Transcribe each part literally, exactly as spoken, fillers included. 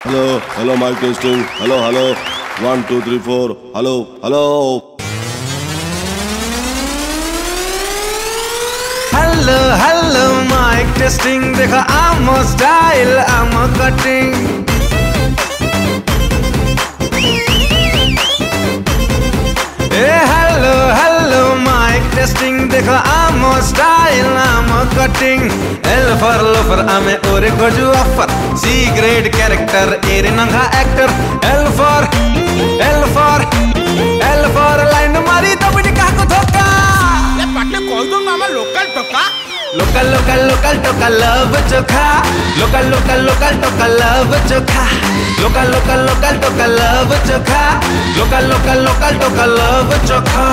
Hello, hello, mic testing. Hello, hello. One, two, three, four. Hello, hello. Hello, hello, mic testing. देखा I'm a style, I'm a cutting. Hey, hello, hello, mic testing. देखा I'm a style, I'm a cutting. L for loafer, I'm a ore goju offer. C grade character, ere nanga actor. L for, L for, L for line मारी तब निकाह को धोखा. ये पाटले कोई तो मामा लोकल टोका. Local, local, local टोका love चोखा. Local, local, local टोका love चोखा. Local, local, local टोका love चोखा. Local, local, local टोका love चोखा.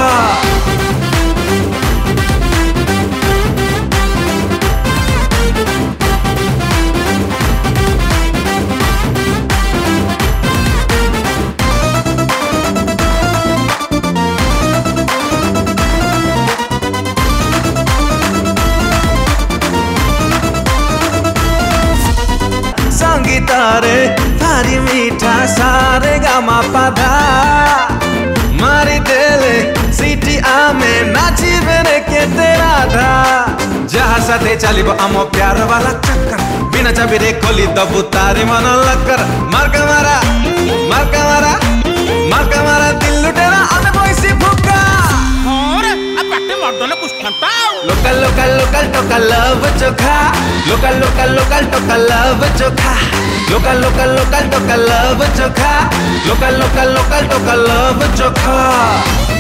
संगीतारे थारी मीठा सारे गामा पाधा मारी देले सीटी आमे नाची बेरे के तेरा धा जहाँ साथे चाली बो अमो प्यार वाला चक्कर बिना चाबी खोली दबू तारी मन लक्कर मार्का मारा मार्का मारा मार्का मारा दिल लुटेरा अने बोइसी फुका और अब पाटले मर्दों कुछ खंता. लोकल लोकल लोकल टोका लव चोखा. लोकल लोकल लोकल टोका लव चोखा. लोकल लोकल लोकल टोका लव चोखा. लोकल लोकल लोकल टोका लव चोखा.